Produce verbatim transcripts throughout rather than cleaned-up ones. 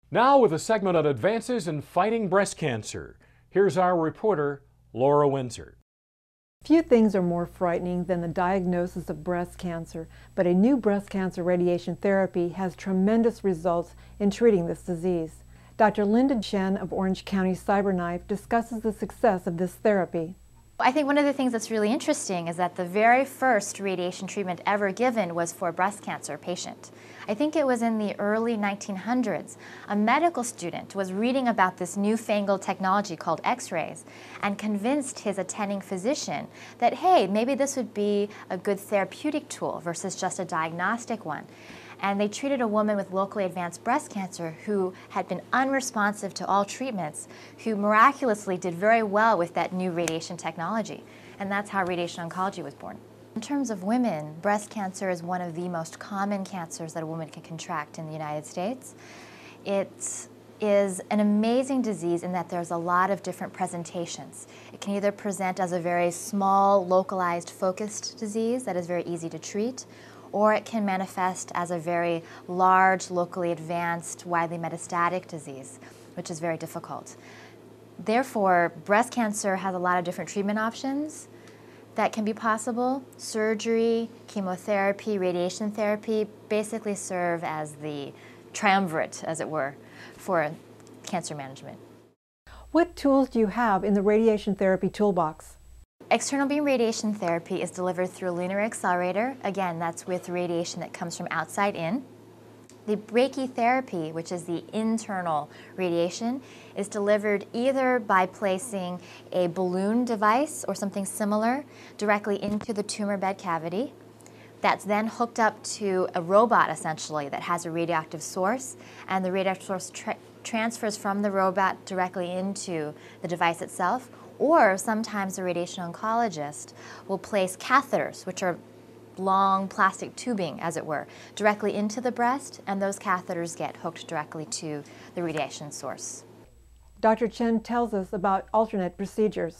Now with a segment on advances in fighting breast cancer. Here's our reporter, Laura Windsor. Few things are more frightening than the diagnosis of breast cancer, but a new breast cancer radiation therapy has tremendous results in treating this disease. Doctor Linda Chen of Orange County CyberKnife discusses the success of this therapy. I think one of the things that's really interesting is that the very first radiation treatment ever given was for a breast cancer patient. I think it was in the early nineteen hundreds. A medical student was reading about this newfangled technology called X-rays and convinced his attending physician that, hey, maybe this would be a good therapeutic tool versus just a diagnostic one. And they treated a woman with locally advanced breast cancer who had been unresponsive to all treatments, who miraculously did very well with that new radiation technology. And that's how radiation oncology was born. In terms of women, breast cancer is one of the most common cancers that a woman can contract in the United States. It is an amazing disease in that there's a lot of different presentations. It can either present as a very small, localized, focused disease that is very easy to treat, or it can manifest as a very large, locally advanced, widely metastatic disease, which is very difficult. Therefore, breast cancer has a lot of different treatment options that can be possible. Surgery, chemotherapy, radiation therapy basically serve as the triumvirate, as it were, for cancer management. What tools do you have in the radiation therapy toolbox? External beam radiation therapy is delivered through a lunar accelerator. Again, that's with radiation that comes from outside in. The brachytherapy, which is the internal radiation, is delivered either by placing a balloon device or something similar directly into the tumor bed cavity. That's then hooked up to a robot, essentially, that has a radioactive source, and the radioactive source tra transfers from the robot directly into the device itself. Or sometimes the radiation oncologist will place catheters, which are long plastic tubing, as it were, directly into the breast, and those catheters get hooked directly to the radiation source. Doctor Chen tells us about alternate procedures.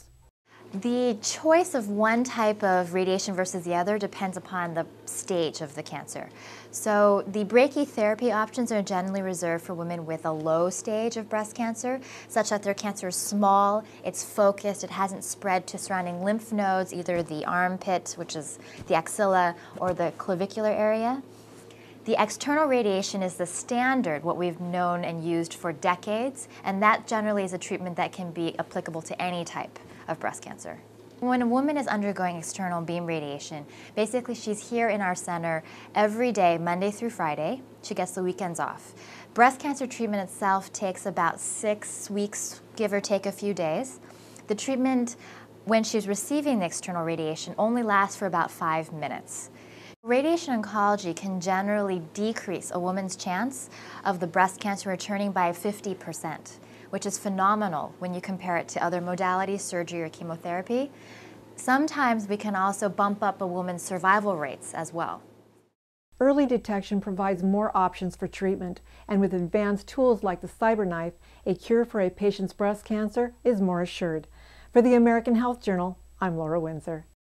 The choice of one type of radiation versus the other depends upon the stage of the cancer. So the brachytherapy options are generally reserved for women with a low stage of breast cancer, such that their cancer is small, it's focused, it hasn't spread to surrounding lymph nodes, either the armpit, which is the axilla, or the clavicular area. The external radiation is the standard, what we've known and used for decades, and that generally is a treatment that can be applicable to any type of breast cancer. When a woman is undergoing external beam radiation, basically she's here in our center every day, Monday through Friday. She gets the weekends off. Breast cancer treatment itself takes about six weeks, give or take a few days. The treatment, when she's receiving the external radiation, only lasts for about five minutes. Radiation oncology can generally decrease a woman's chance of the breast cancer returning by fifty percent, which is phenomenal when you compare it to other modalities, surgery or chemotherapy. Sometimes we can also bump up a woman's survival rates as well. Early detection provides more options for treatment, and with advanced tools like the CyberKnife, a cure for a patient's breast cancer is more assured. For the American Health Journal, I'm Laura Windsor.